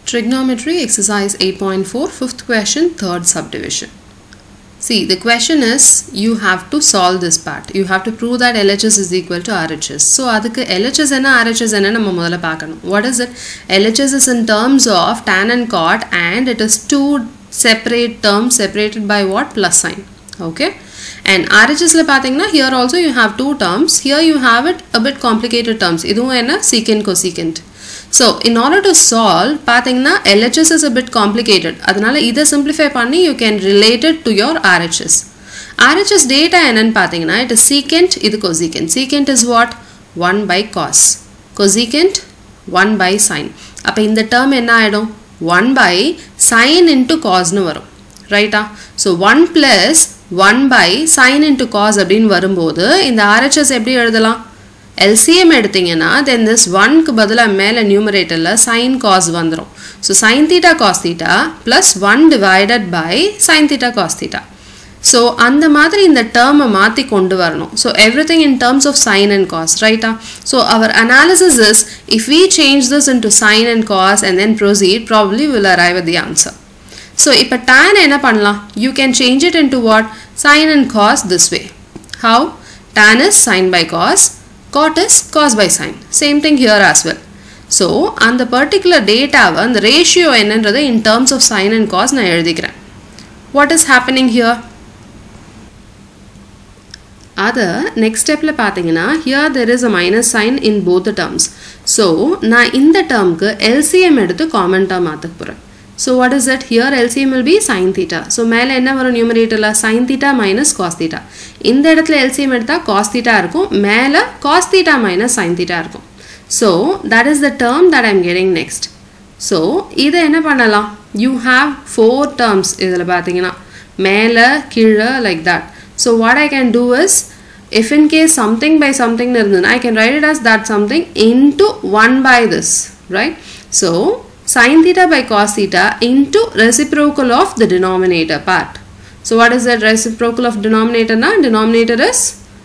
Trigonometry exercise 8.4 fifth question third subdivision. See, the question is you have to solve this part. You have to prove that LHS is equal to RHS. So adukku LHS enna RHS enna nama modala paakanum. What is it? LHS is in terms of tan and cot and it is two separate terms separated by what? Plus sign. Okay. And RHS la pathina here also you have two terms. Here you have it a bit complicated terms. Idhu enna secant cosecant. So in order to solve pathina LHS is a bit complicated. Adanal either simplify panni you can relate it to your RHS. RHS data enna pathina it is secant, idu cosecant. Secant is what? 1 by cos. Cosecant 1 by sin. Appo in the term enna aidum? 1 by sin into cos nu varum. Right? So 1 plus 1 by sin into cos அப்படினு வரும்போது இந்த RHS எப்படி எழுதலாம்? LCM எடுத்தீங்கன்னா then this 1 க்கு பதிலா மேல நியூமரேட்டர்ல sin cos வந்துரும். So sin theta cos theta plus 1 divided by sin theta cos theta. So அந்த மாதிரி இந்த term மாத்தி கொண்டு வரணும். So everything in terms of sin and cos, right? So our analysis is if we change this into sin and cos and then proceed, probably we'll arrive at the answer. So இப்ப tan என்ன பண்ணலாம்? You can change it into what? Sin and cos this way. How? Tan is sin by cos. Cot is cos by sin. Same thing here as well. So, on the particular data, the ratio in terms of sin and cos na eludikren. What is happening here? Other next step la pathina here there is a minus sign in both the terms. So, na in the term ku LCM eduthu common term maathak poren. So what is it? Here LCM will be sin theta. So மேல என்ன வரும் numerator la sin theta minus cos theta. இந்த இடத்துல LCM எடுத்தா cos theta இருக்கும். மேல cos theta minus sin theta இருக்கும். So that is the term that I am getting next. So இதை என்ன பண்ணலாம்? You have 4 terms இதில பாத்தீங்கன்னா மேல கீழ like that. So what I can do is if in case something by something இருந்ததுன்னா I can write it as that something into 1 by this, right? So sin theta by cos theta into reciprocal of the denominator part. So what is that reciprocal of denominator na? Denominator is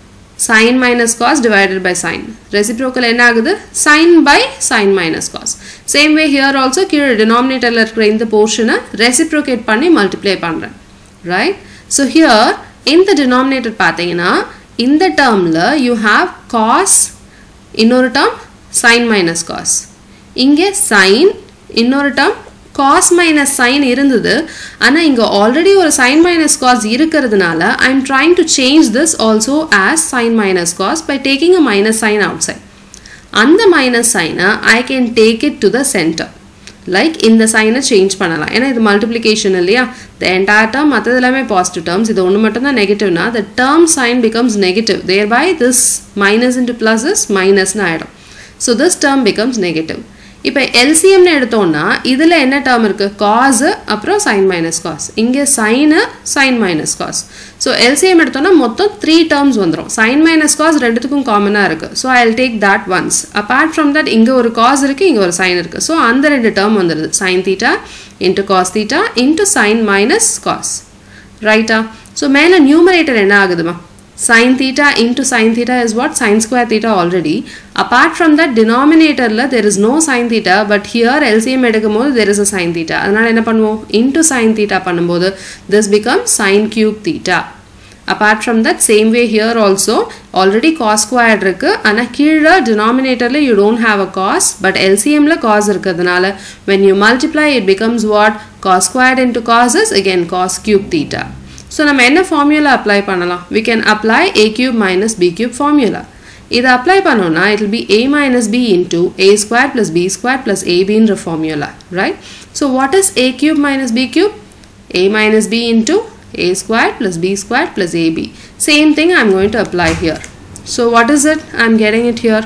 sin minus cos divided by sin. Reciprocal enna agudhu? Sin by sin minus cos. Same way here also kira denominator la irukra indha portion reciprocate panni multiply pandren. Right? So here in the denominator pathina in the term la you have cos innoru term sin minus cos. Inge sin இன்னொரு term cos minus sin இருந்தது ஆனா இங்க already ஒரு sin minus cos இருக்கிறதுனால I am trying to change this also as sin minus cos by taking a minus sign outside. அந்த minus sign I can take it to the center. Like இந்த sign change பண்ணலாம். ஏன்னா இது multiplication இல்லையா? The entire term மத்தது எல்லாமே positive terms. இது ஒன்னு மட்டும் தான் negative னா the term sign becomes negative. Thereby this minus into plus is minus னு ஆயிடும். So this term becomes negative. இப்போ LCM னு எடுத்தோம்னா இதுல என்ன term இருக்கு? cos அப்புறம் sin minus cos. இங்க sin sin minus cos. So LCM எடுத்தோம்னா மொத்தம் 3 terms வந்துரும். sin minus cos ரெண்டுத்துக்கும் காமனா இருக்கு. So I'll take that once. Apart from that இங்க ஒரு cos இருக்கு, இங்க ஒரு sin இருக்கு. So அந்த ரெண்டு term வந்துருது. sin theta into cos theta into sin minus cos. Right? So மேல numerator என்ன ஆகுதுமா? Sin theta into sin theta is what? Sin square theta already. Apart from that denominator la there is no sin theta but here LCM எடுக்கும்போது there is a sin theta. அதனால என்ன பண்ணுவோம்? Into sin theta பண்ணும்போது this becomes sin cube theta. Apart from that same way here also already cos squared இருக்கு. ஆனா கீழ denominatorல you don't have a cos but LCM la cos இருக்கிறதுனால when you multiply it becomes what? Cos squared into cos is again cos cube theta. So நம்ம என்ன formula apply பண்ணலாம்? We can apply a cube minus b cube formula. இதை apply பண்ணோம்னா it will be a minus b into a squared plus b squared plus ab ன்ற formula, right? So what is a cube minus b cube? A minus b into a squared plus b squared plus ab. Same thing I am going to apply here. So what is it? I am getting it here.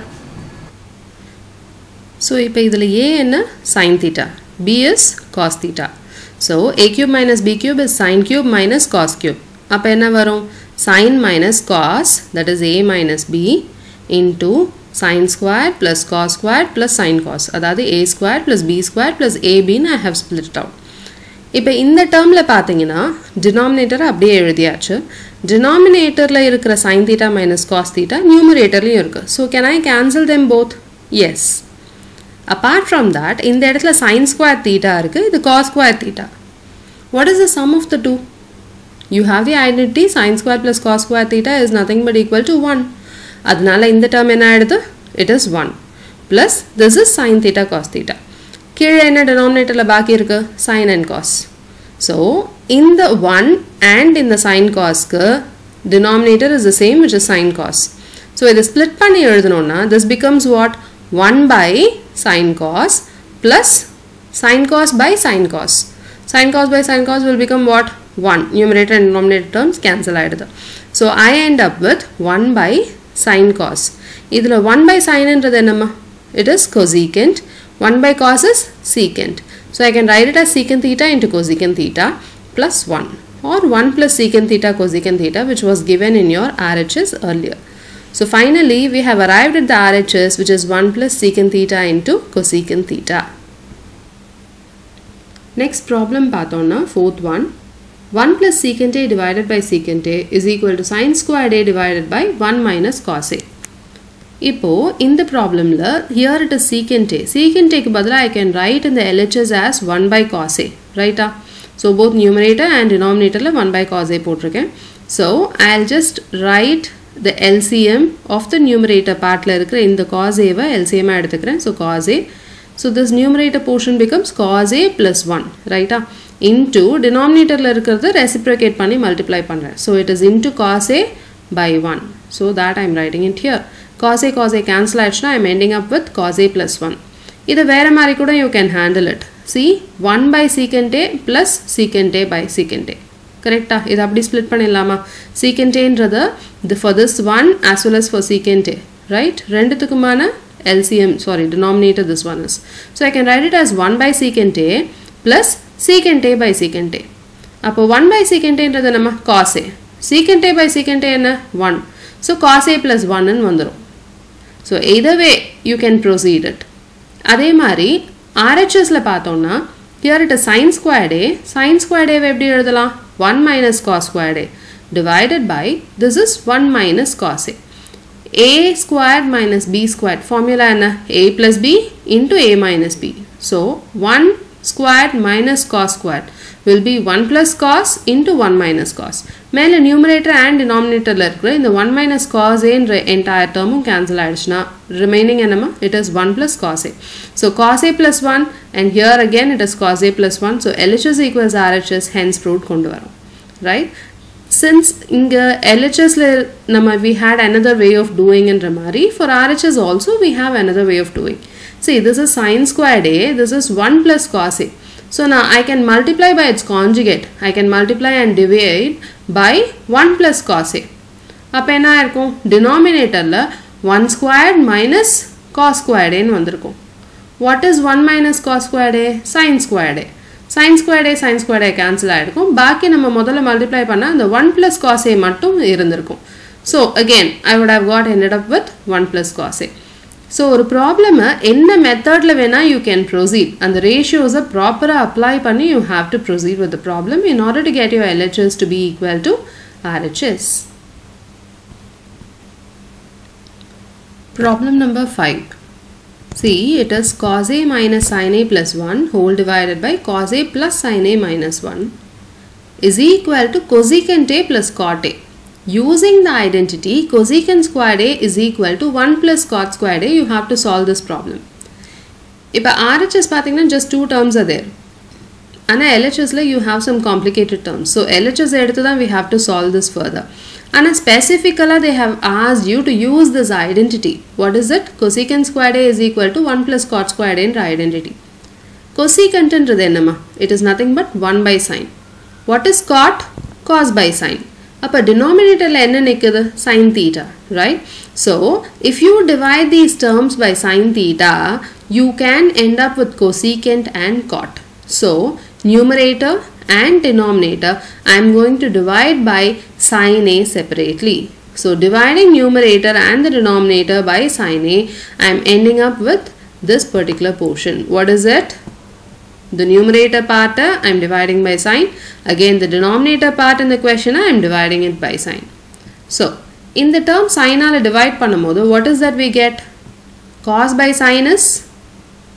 So இப்போ இதில் a என்ன? Sin theta. b is cos theta. So a cube minus b cube is sin cube minus cos cube. அப்ப என்ன வரும்? Sin minus cos, that is a minus b into sin squared plus cos squared plus sin cos. அதாவது a squared plus b squared plus ab ன்னு I have split it out. இப்ப இந்த termல பாத்தீங்கன்னா denominator அப்படியே எழுதியாச்சு. Denominatorல இருக்கிற sin theta minus cos theta numeratorலயும் இருக்கு. So can I cancel them both? Yes. Apart from that, இந்த இடத்துல sin square theta இருக்கு, இது cos square theta. What is the sum of the two? You have the identity sin square plus cos square theta is nothing but equal to 1. அதனால இந்த term என்ன ஆயிடுது? It is 1 plus this is sin theta cos theta. கீழே என்ன denominatorல பாக்கி இருக்கு? Sin and cos. So in the 1 and in the sin cos denominator is the same, which is sin cos. So இது split பண்ணி எழுதணும்னா this becomes what? 1 by sin cos plus sin cos by sin cos. Sin cos by sin cos will become what? 1. Numerator and denominator terms cancel ஆயிடுது. So I end up with 1 by sin cos. இதில் 1 by sin என்றது என்னம்மா? It is cosecant. 1 by cos is secant. So I can write it as secant theta into cosecant theta plus 1, or 1 plus secant theta cosecant theta, which was given in your RHS earlier. So finally we have arrived at the RHS, which is 1 plus secant theta into cosecant theta. Next problem பார்த்தோம்னா fourth one. 1 plus secant a divided by secant a is equal to sin squared a divided by 1 minus cos a. இப்போ இந்த problemல here it is secant a. Secant a க்கு பதிலா I can write in the LHS as 1 by cos a, right? So both numerator and denominatorல 1 by cos a போட்டிருக்கேன். So I'll just write the LCM of the numerator partல இருக்கிற இந்த cos a why LCM எடுத்துக்கிறேன். So cos a. So this numerator portion becomes cos a plus 1, right? Into denominatorல இருக்கிறது reciprocate பண்ணி multiply பண்றேன். So it is into cos a by 1. So that I am writing it here. Cos a cancel ஆயிடுச்சுனா I am ending up with cos a plus 1. இது வேற மாதிரி கூட you can handle it. See, 1 by secant a plus secant a by secant a. Correct? இது அப்படி split பண்ணிடலாமா? Secant a என்றது for this one as well as for secant a, right? ரெண்டுத்துக்குமான LCM, sorry, denominator this one is. So I can write it as 1 by secant a plus secant a by secant a. அப்போ 1 by secant a என்றது நம்ம cos a. Secant a by secant a என்ன? 1. So cos a plus 1 ன்னு வந்துரும். So either way you can proceed it. அதே மாதிரி RHSல பார்த்தோம்னா here it is sin squared a. Sin squared a எப்படி எழுதலாம்? 1 minus cos squared a divided by this is 1 minus cos a. A squared minus b squared formula என்ன? A plus b into a minus b. So 1 squared minus cos squared will be 1 plus cos into 1 minus cos. மேல numerator and denominatorல இருக்கிற இந்த 1 minus cos a என்ற entire termum cancel ஆயிடுச்சுனா remaining என்னமா? It is 1 plus cos a. So cos a plus 1 and here again it is cos a plus 1. So LHS equals RHS, hence proved கொண்டு வரோம், right? Since inga LHS we had another way of doing என்ற மாதிரி, for RHS also we have another way of doing. See, this is sin squared a, this is 1 plus cos a. So now I can multiply by its conjugate. I can multiply and divide by 1 plus cos a. அப்ப என்ன இருக்கும்? Denominatorல 1 squared minus cos squared a ன்னு வந்திருக்கும். What is 1 minus cos squared a? Sin squared a. Sin squared a cancel ஆயிடுக்கும். பாக்கி நம்ம முதல்ல multiply பண்ணா அந்த 1 plus cos a மட்டும் இருந்திருக்கும். So again I would have got ended up with 1 plus cos a. So ஒரு problem என்ன methodல வேணா you can proceed. அந்த ratios proper apply பண்ணி you have to proceed with the problem in order to get your LHS to be equal to RHS. Problem number 5. See, it is cos a minus sin a plus 1 whole divided by cos a plus sin a minus 1 is equal to cosecant a plus cot a. Using the identity cosecant squared a is equal to 1 plus cot squared a, you have to solve this problem. இப்போ RHS பார்த்தீங்கன்னா just two terms are there. ஆனால் LHSல you have some complicated terms. So LHS எடுத்து தான் we have to solve this further. And specifically they have asked you to use this identity. What is it? Cosecant squared a is equal to 1 plus cot squared a என்ற identity. Cosecant என்றது என்னமா? It is nothing but 1 by sin. What is cot? Cos by sin. அப்ப denominatorல என்ன நிக்குது? Sin theta, right? So if you divide these terms by sin theta, you can end up with cosecant and cot. So numerator and denominator I am going to divide by sin a separately. So dividing numerator and the denominator by sin a, I am ending up with this particular portion. What is it? The numerator part I am dividing by sin. Again the denominator part in the question I am dividing it by sin. So in the term sin ala divide பண்ணும்போது what is that we get? Cos by sin is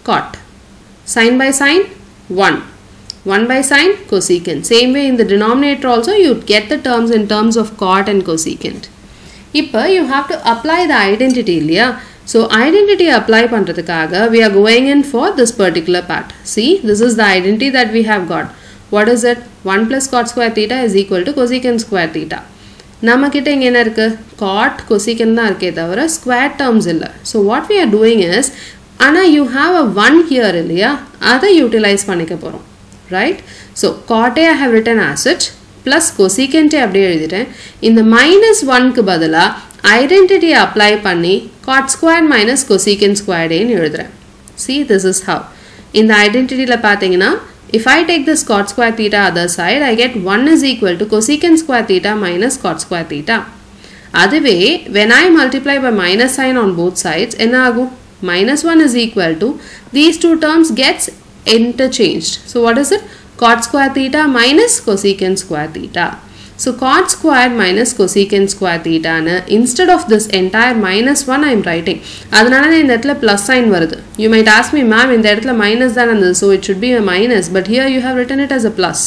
cot. Sine by sine 1. 1 by sine cosecant. Same way in the denominator also you get the terms in terms of cot and cosecant. Now you have to apply the identity. So identity apply பண்றதுக்காக we are going in for this particular part. See, this is the identity that we have got. What is it? 1 plus cot square theta is equal to cosecant square theta. நம்ம கிட்ட இங்க என்ன இருக்கு? Cot cosecant தான் இருக்கே தவிர square terms இல்ல. So what we are doing is, ஆனா you have a 1 here இல்லையா? அதை utilize பண்ணிக்க போறோம். Right? So cot I have written as such plus cosecant அப்படியே எழுதிட்டேன். இந்த minus 1 க்கு பதிலா identity apply பண்ணி cot square minus cosecant squared ன்னு எழுதுறேன். See, this is how. In the identity ல பாத்தீங்கன்னா, if I take this cot square theta other side, I get 1 is equal to cosecant square theta minus cot square theta. அதுவே when I multiply by minus sign on both sides, என்ன ஆகும்? Minus 1 is equal to, these two terms gets interchanged. So what is it? Cot square theta minus cosecant square theta. So cot squared minus cosecant square theta instead of this entire minus 1 I am writing. அதனால இந்த இடத்துல plus sign வருது. You might ask me, ma'am, இந்த இடத்துல minus தான் இருந்தது, so it should be a minus, but here you have written it as a plus.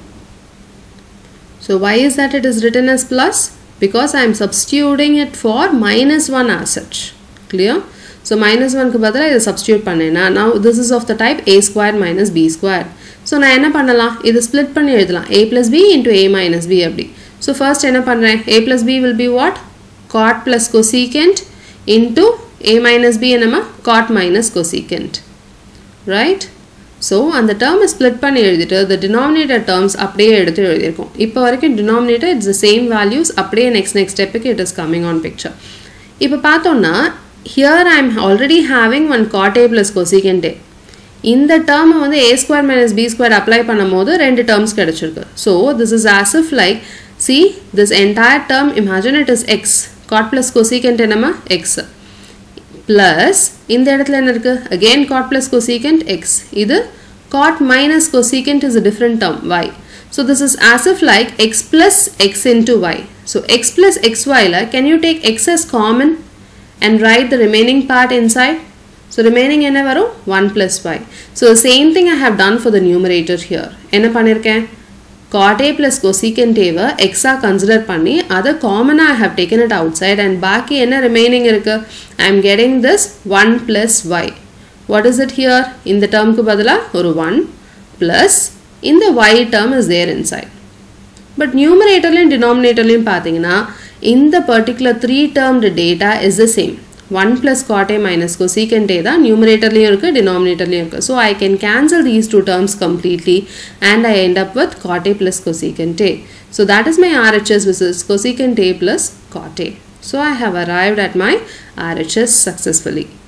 So why is that it is written as plus? Because I am substituting it for minus 1 as such. Clear? So minus 1 க்கு பதிலா இதை substitute பண்ணேனா, now this is of the type a squared minus b squared. So நான் என்ன பண்ணலாம்? இது split பண்ணி எழுதலாம். a plus b into a minus b அப்படி. So first என்ன பண்றேன்? a plus b will be what? Cot plus cosecant into a minus b என்னமா? Cot minus cosecant. Right? So அந்த term split பண்ணி எழுதிட்டு the denominator terms அப்படியே எடுத்து எழுதியிருக்கோம். இப்போ வரைக்கும் denominator it's the same values, அப்படியே next stepக்கு it is coming on picture. இப்போ பார்த்தோம்னா here I am already having one cot a plus cosecant a. இந்த term வந்து a square minus b square apply பண்ணும்போது ரெண்டு terms கிடைச்சிருக்கு. So this is as if like, see, this entire term, imagine it is x. Cot plus cosecant என்னமா? X. Plus இந்த இடத்துல என்ன இருக்கு? Again cot plus cosecant x. இது cot minus cosecant is a different term, y. So this is as if like x plus x into y. So x plus xy la, can you take x as common and write the remaining part inside? So remaining என்ன வரும்? 1 plus y. So the same thing I have done for the numerator here. என்ன பண்ணிருக்கேன்? Cot a plus cosecant a வ x ஆ consider பண்ணி அதை common I have taken it outside and பாக்கி என்ன remaining இருக்கு? I am getting this 1 plus y. What is it here? இந்த termக்கு பதிலா ஒரு 1 plus இந்த y term is there inside. But numeratorலையும் denominatorலையும் பார்த்தீங்கன்னா இந்த particular 3 termed data is the same. 1 plus cot a minus cosecant a தான் numeratorலையும் இருக்கு, denominatorலையும் இருக்கு. So I can cancel these two terms completely and I end up with cot a plus cosecant a. So that is my RHS, which is cosecant a plus cot a. So I have arrived at my RHS successfully.